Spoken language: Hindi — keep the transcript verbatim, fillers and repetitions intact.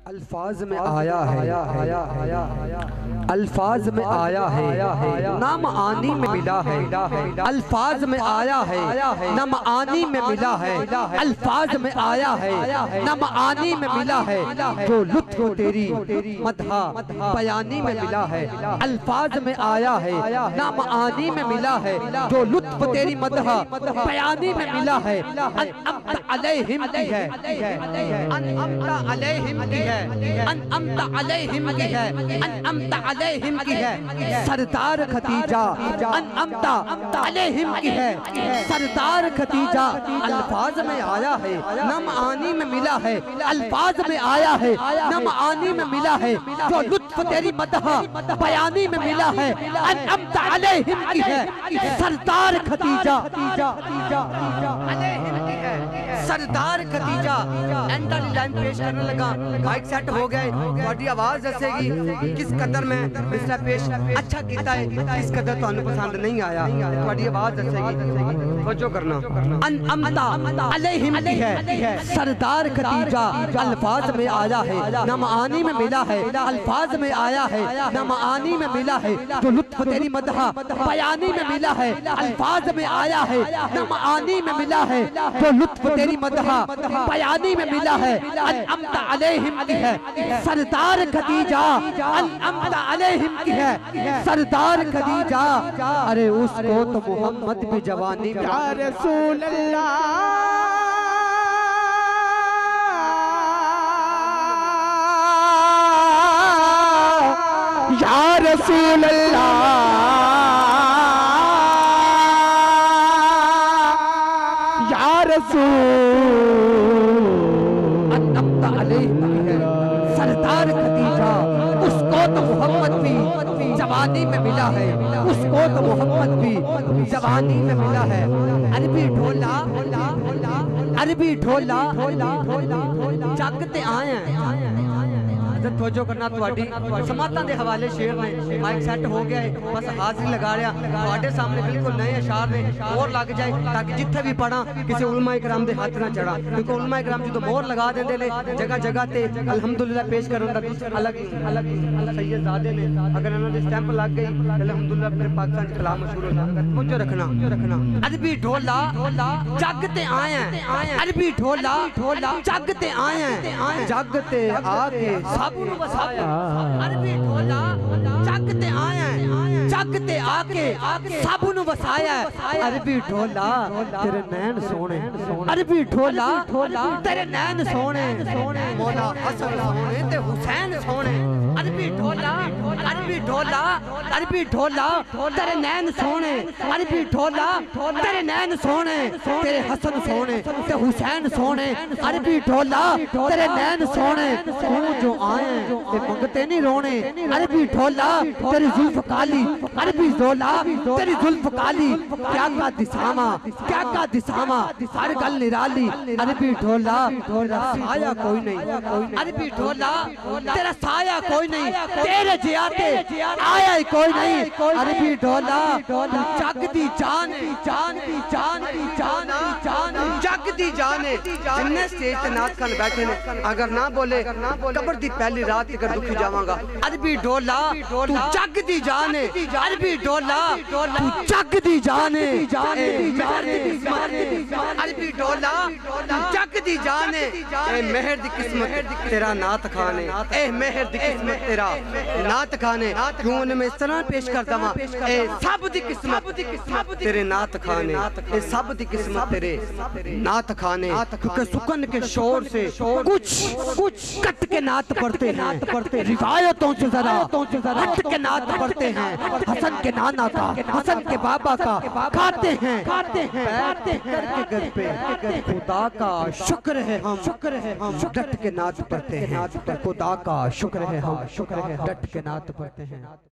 अल्फाज में आया है, आया आया अल्फाज में आया है, नाम आनी में मिला है। अल्फाज में आया है, नाम आनी में मिला है। अल्फाज में आया है, नाम आनी में मिला है। जो लुत्फ तेरी मदहा बयानी में मिला है। अल्फाज में आया है, नाम आनी में मिला है। जो लुत्फ तेरी मदहा बयानी में मिला है। अनअमत अलैहिम की है, अनअमत अलैहिम की है, अनअमत अलैहिम की है, अनअमत अलैहिम की है। सरदार खतीजा अनअमत अलैहिम की है, सरदार खतीजा। अल्फाज में आया है, नम आनी में मिला है। अल्फाज में आया है, नम आनी में मिला है। जो लुत्फ तेरी मदहा बयानी में मिला है। अनअमत अलैहिम की है, सरदार खतीजा अलैहिम की है, सरदार खतीजा। एंडल लाइन पेश करने लगा, माइक सेट हो गए, थोड़ी आवाज दसेगी किस कदर में इसने पेश अच्छा किया है, किस कदर तो पसंद नहीं आया, थोड़ी आवाज दसेगी। तवज्जो करना। अनअमत अलैहिम की है, सरदार खतीजा। अल्फाज में आया है, नम आनी में मिला है। अल्फाज में आया है, नम आनी में मिला है। जो लुत्फ तेरी मदहा बयानी में मिला है। अल्फाज में आया है, नम आनी में मिला है। जो लुत्फ तेरी मदहा बयानी में मिला है। अनअमत अलैहिम की है, सरदार खतीजा। अनअमत अलैहिम की है, सरदार खतीजा। अरे उसको तो मोहम्मद भी जवानी में या रसूल अल्लाह, या रसूल अल्लाह, या रसूल। अनअमत अलैहिम की है, सरदार खतीजा। उसको तो मोहम्मद भी जवानी में मिला है, उसको तो मोहम्मद भी जवानी में मिला है। अरबी ढोला अरबी ढोला जागते आए हैं। तवज्जो करना, थोड़ी समातां दे हवाले शेर ने। माइक सेट हो गया है, बस हाथ ही लगा रहा। थोड़े सामने बिल्कुल नए अशार ने, मोहर लग जाए ताकि जिथे भी पढ़ा किसी उलमा इकराम दे हाथ ना चढ़ा। क्योंकि उलमा इकराम जो मोहर लगा देंदे ने जगह जगह ते अल्हम्दुलिल्लाह पेश करन दा अलग अलग सैयदजादे ने। अगर इन्हां दे स्टैंप लग गई अल्हम्दुलिल्लाह फिर पाकिस्तान च कलाम मशहूर हो जाएगा। तवज्जो रखना रखना। अरबी ढोला जागते आए हैं, अरबी ढोला जागते आए हैं। जागते आके साबुन वसाया। अरबी ढोला जागते आए हैं, जागते आके साबुन वसाया। अरबी ढोला तेरे नैन सोने, अरबी ढोला तेरे नैन सोने। मौला हसन सोने ते हुसैन सोने। अरबी ढोला अरबी ढोला अरबी ढोला तेरे नैन सोने। अरबी ढोला तेरे नैन सोने, तेरे हसन सोने ते हुसैन सोने। अरबी ढोला तेरे नैन सोने। तू जो आए ते मंगते नहीं रोने। अरबी ढोला तेरी जुल्फ काली, अरबी ढोला तेरी जुल्फ काली। क्या का दिसामा, क्या का दिसामा, हर गल निराली। अरबी ढोला तेरा साया कोई नहीं, अरबी ढोला तेरा साया कोई नहीं। तेरे जियाते आया ही कोई नहीं। अरबी ढोला जग दी जान, जान दी जान दी जान जान जग दी जान है। जिन्ने स्टेज ते नाथ खान बैठे ने, अगर ना बोले कब्र दी पहली रात कर दुखी जावांगा। अरबी ढोला तू जग दी जान है, अरबी ढोला तू जग दी जान है। अरबी ढोला तू जग दी जान है। ए मेहर दी किस्मत तेरा नाथ खान है, ए मेहर दी किस्मत तेरा नाथ खान है। क्यों मैं इस तरह पेश करता हूं, ए सब दी किस्मत तेरे नाथ खान है, ए सब दी किस्मत तेरे नाथ खान है। क्योंकि सुकन के शोर से कुछ कुछ कट के नात पढ़ते हैं, पढ़ते रिवायतों से जरा हट के नात पढ़ते हैं। हसन के नाना का, हसन के बाबा का खाते हैं, खाते हैं करके घर पे। खुदा का शुक्र है हम, शुक्र है हम डट के नात पढ़ते हैं। खुदा का शुक्र है हम, शुक्र है डट के नात पढ़ते हैं।